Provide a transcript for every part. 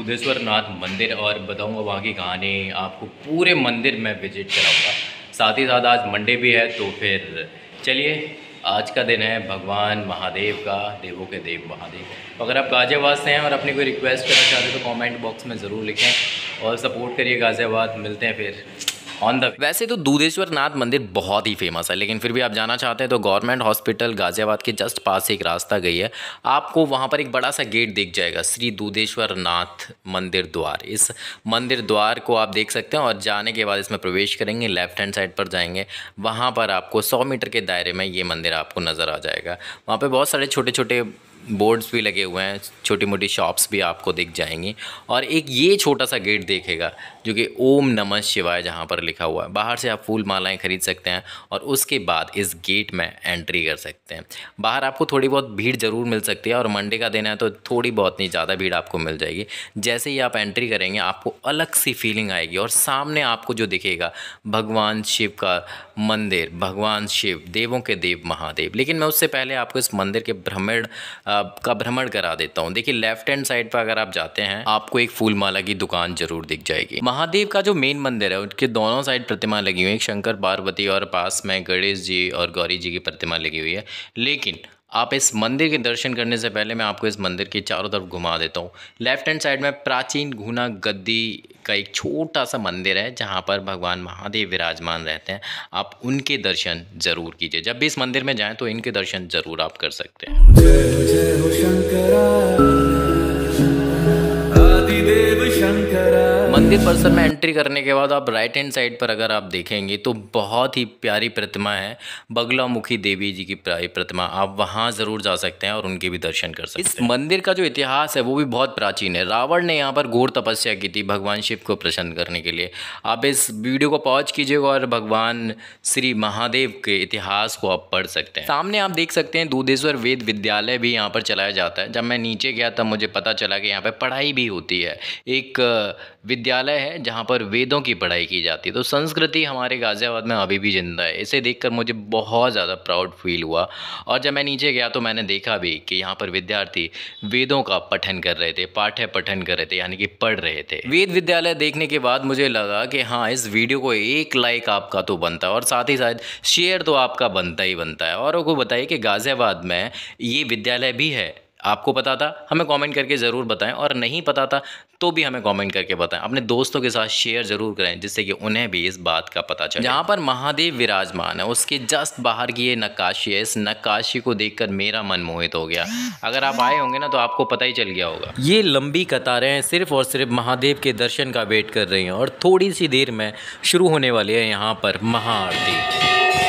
दूधेश्वर नाथ मंदिर और बताऊंगा वहाँ की कहानी। आपको पूरे मंदिर में विजिट कराऊंगा। साथ ही साथ आज मंडे भी है, तो फिर चलिए, आज का दिन है भगवान महादेव का, देवों के देव महादेव। अगर आप गाज़ियाबाद से हैं और अपनी कोई रिक्वेस्ट करना चाहते हैं तो कमेंट बॉक्स में ज़रूर लिखें और सपोर्ट करिए गाज़ियाबाद। मिलते हैं फिर ऑन द। वैसे तो दूधेश्वर नाथ मंदिर बहुत ही फेमस है, लेकिन फिर भी आप जाना चाहते हैं तो गवर्नमेंट हॉस्पिटल गाज़ियाबाद के जस्ट पास से एक रास्ता गई है, आपको वहाँ पर एक बड़ा सा गेट दिख जाएगा, श्री दूधेश्वर नाथ मंदिर द्वार। इस मंदिर द्वार को आप देख सकते हैं और जाने के बाद इसमें प्रवेश करेंगे, लेफ्ट हैंड साइड पर जाएंगे, वहाँ पर आपको 100 मीटर के दायरे में ये मंदिर आपको नज़र आ जाएगा। वहाँ पर बहुत सारे छोटे छोटे बोर्ड्स भी लगे हुए हैं, छोटी मोटी शॉप्स भी आपको दिख जाएंगी और एक ये छोटा सा गेट देखेगा जो कि ओम नमः शिवाय जहाँ पर लिखा हुआ है। बाहर से आप फूल मालाएं खरीद सकते हैं और उसके बाद इस गेट में एंट्री कर सकते हैं। बाहर आपको थोड़ी बहुत भीड़ ज़रूर मिल सकती है और मंडे का दिन है तो थोड़ी बहुत नहीं, ज़्यादा भीड़ आपको मिल जाएगी। जैसे ही आप एंट्री करेंगे आपको अलग सी फीलिंग आएगी और सामने आपको जो दिखेगा भगवान शिव का मंदिर, भगवान शिव देवों के देव महादेव। लेकिन मैं उससे पहले आपको इस मंदिर के भ्रमण करा देता हूँ। देखिए लेफ्ट हैंड साइड पर अगर आप जाते हैं आपको एक फूल माला की दुकान जरूर दिख जाएगी। महादेव का जो मेन मंदिर है उसके दोनों साइड प्रतिमा लगी हुई है, शंकर पार्वती और पास में गणेश जी और गौरी जी की प्रतिमा लगी हुई है। लेकिन आप इस मंदिर के दर्शन करने से पहले मैं आपको इस मंदिर की चारों तरफ घुमा देता हूँ। लेफ्ट हैंड साइड में प्राचीन घुना गद्दी का एक छोटा सा मंदिर है जहाँ पर भगवान महादेव विराजमान रहते हैं। आप उनके दर्शन ज़रूर कीजिए। जब भी इस मंदिर में जाएं तो इनके दर्शन ज़रूर आप कर सकते हैं। जय जय हो शंकरा, आदिदेव शंकरा। मंदिर परिसर में एंट्री करने के बाद आप राइट हैंड साइड पर अगर आप देखेंगे तो बहुत ही प्यारी प्रतिमा है, बगलामुखी देवी जी की प्यारी प्रतिमा। आप वहां ज़रूर जा सकते हैं और उनके भी दर्शन कर सकते हैं। इस मंदिर का जो इतिहास है वो भी बहुत प्राचीन है। रावण ने यहाँ पर घोर तपस्या की थी भगवान शिव को प्रसन्न करने के लिए। आप इस वीडियो को पॉज कीजिएगा और भगवान श्री महादेव के इतिहास को आप पढ़ सकते हैं। सामने आप देख सकते हैं दूधेश्वर वेद विद्यालय भी यहाँ पर चलाया जाता है। जब मैं नीचे गया तब मुझे पता चला कि यहाँ पर पढ़ाई भी होती है। एक विद्यालय है जहाँ पर वेदों की पढ़ाई की जाती है। तो संस्कृति हमारे गाज़ियाबाद में अभी भी जिंदा है। इसे देखकर मुझे बहुत ज़्यादा प्राउड फील हुआ। और जब मैं नीचे गया तो मैंने देखा भी कि यहाँ पर विद्यार्थी वेदों का पठन कर रहे थे, पाठ्य पठन कर रहे थे, यानी कि पढ़ रहे थे। वेद विद्यालय देखने के बाद मुझे लगा कि हाँ, इस वीडियो को 1 लाइक आपका तो बनता है और साथ ही साथ शेयर तो आपका बनता ही बनता है। और को बताइए कि गाज़ियाबाद में ये विद्यालय भी है। आपको पता था? हमें कमेंट करके ज़रूर बताएं और नहीं पता था तो भी हमें कमेंट करके बताएं। अपने दोस्तों के साथ शेयर ज़रूर करें जिससे कि उन्हें भी इस बात का पता चले। जहाँ पर महादेव विराजमान है उसके जस्ट बाहर की ये नक्काशी है। इस नक्काशी को देखकर मेरा मन मोहित हो गया। अगर आप आए होंगे ना तो आपको पता ही चल गया होगा। ये लंबी कतारें सिर्फ और सिर्फ महादेव के दर्शन का वेट कर रही हैं और थोड़ी सी देर में शुरू होने वाली है यहाँ पर महाआरती।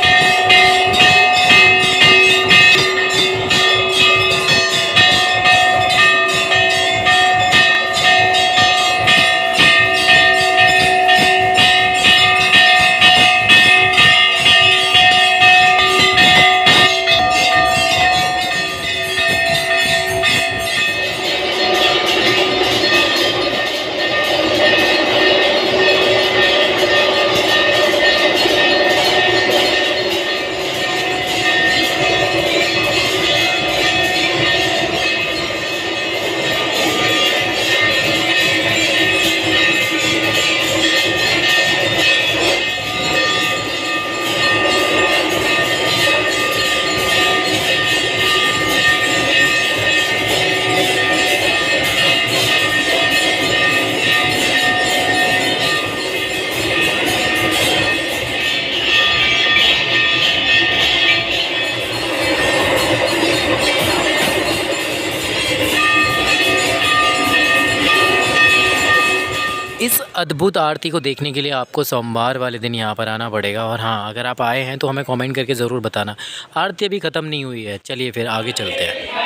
इस अद्भुत आरती को देखने के लिए आपको सोमवार वाले दिन यहाँ पर आना पड़ेगा। और हाँ, अगर आप आए हैं तो हमें कमेंट करके ज़रूर बताना। आरती अभी ख़त्म नहीं हुई है। चलिए फिर आगे चलते हैं।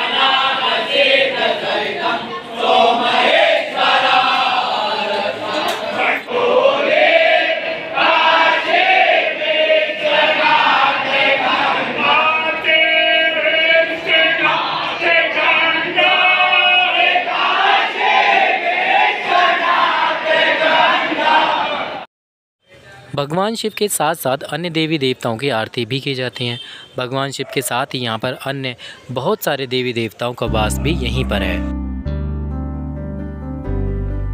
भगवान शिव के साथ साथ अन्य देवी देवताओं की आरती भी की जाती हैं। भगवान शिव के साथ ही यहाँ पर अन्य बहुत सारे देवी देवताओं का वास भी यहीं पर है।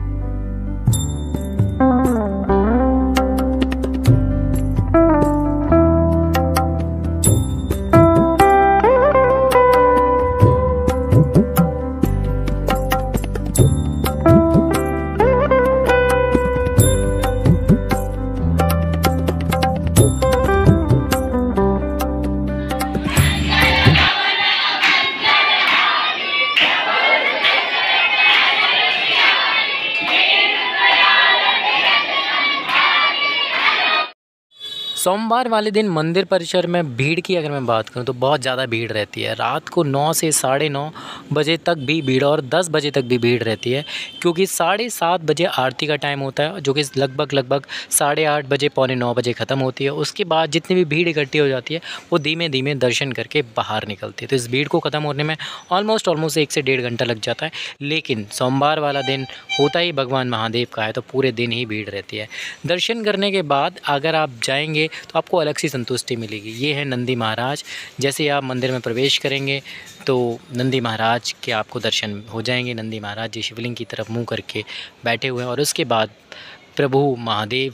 सोमवार वाले दिन मंदिर परिसर में भीड़ की अगर मैं बात करूं तो बहुत ज़्यादा भीड़ रहती है। रात को 9 से 9:30 बजे तक भी भीड़ और 10 बजे तक भी भीड़ रहती है, क्योंकि 7:30 बजे आरती का टाइम होता है, जो कि लगभग 8:30 बजे 8:45 बजे ख़त्म होती है। उसके बाद जितनी भी भीड़ इकट्ठी हो जाती है वो धीमे धीमे दर्शन करके बाहर निकलती है। तो इस भीड़ को ख़त्म होने में ऑलमोस्ट 1 से 1.5 घंटा लग जाता है। लेकिन सोमवार वाला दिन होता ही भगवान महादेव का है, तो पूरे दिन ही भीड़ रहती है। दर्शन करने के बाद अगर आप जाएंगे तो आपको अलग सी संतुष्टि मिलेगी। ये है नंदी महाराज। जैसे ही आप मंदिर में प्रवेश करेंगे तो नंदी महाराज के आपको दर्शन हो जाएंगे। नंदी महाराज जी शिवलिंग की तरफ मुंह करके बैठे हुए हैं और उसके बाद प्रभु महादेव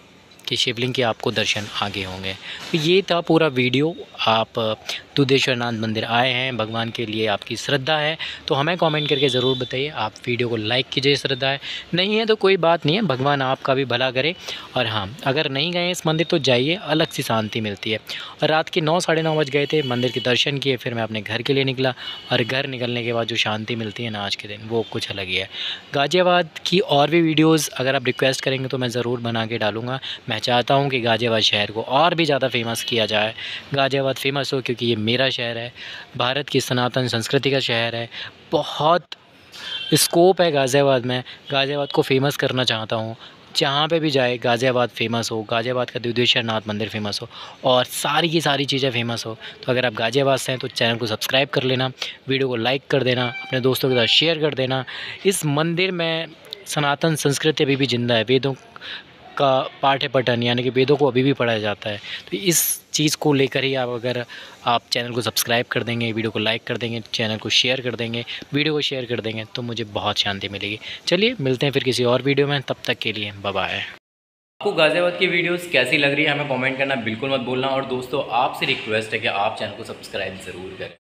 के शिवलिंग के आपको दर्शन आगे होंगे। तो ये था पूरा वीडियो। आप दूधेश्वर नाथ मंदिर आए हैं, भगवान के लिए आपकी श्रद्धा है तो हमें कमेंट करके ज़रूर बताइए। आप वीडियो को लाइक कीजिए, श्रद्धा है नहीं है तो कोई बात नहीं है, भगवान आपका भी भला करे। और हाँ, अगर नहीं गए इस मंदिर तो जाइए, अलग सी शांति मिलती है। और रात के 9 साढ़े 9 बज गए थे, मंदिर के दर्शन किए, फिर मैं अपने घर के लिए निकला और घर निकलने के बाद जो शांति मिलती है ना आज के दिन, वो कुछ अलग ही है। गाज़ियाबाद की और भी वीडियोज़ अगर आप रिक्वेस्ट करेंगे तो मैं ज़रूर बना के डालूँगा। मैं चाहता हूँ कि गाज़ियाबाद शहर को और भी ज़्यादा फेमस किया जाए। गाज़ियाबाद फेमस हो क्योंकि ये मेरा शहर है, भारत की सनातन संस्कृति का शहर है। बहुत स्कोप है गाज़ियाबाद में, गाज़ियाबाद को फेमस करना चाहता हूँ। जहाँ पे भी जाए गाज़ियाबाद फेमस हो, गाज़ियाबाद का दूधेश्वर नाथ मंदिर फेमस हो और सारी की सारी चीज़ें फेमस हो। तो अगर आप गाज़ियाबाद से हैं तो चैनल को सब्सक्राइब कर लेना, वीडियो को लाइक कर देना, अपने दोस्तों के साथ शेयर कर देना। इस मंदिर में सनातन संस्कृति अभी भी जिंदा है। वेदों का पाठ्य पठन यानी कि वेदों को अभी भी पढ़ाया जाता है। तो इस चीज़ को लेकर ही अगर आप चैनल को सब्सक्राइब कर देंगे, वीडियो को लाइक कर देंगे, चैनल को शेयर कर देंगे, वीडियो को शेयर कर देंगे तो मुझे बहुत शांति मिलेगी। चलिए मिलते हैं फिर किसी और वीडियो में, तब तक के लिए बाय बाय। आपको गाज़ियाबाद की वीडियोस कैसी लग रही है हमें कमेंट करना बिल्कुल मत भूलना। और दोस्तों आपसे रिक्वेस्ट है कि आप चैनल को सब्सक्राइब ज़रूर करें।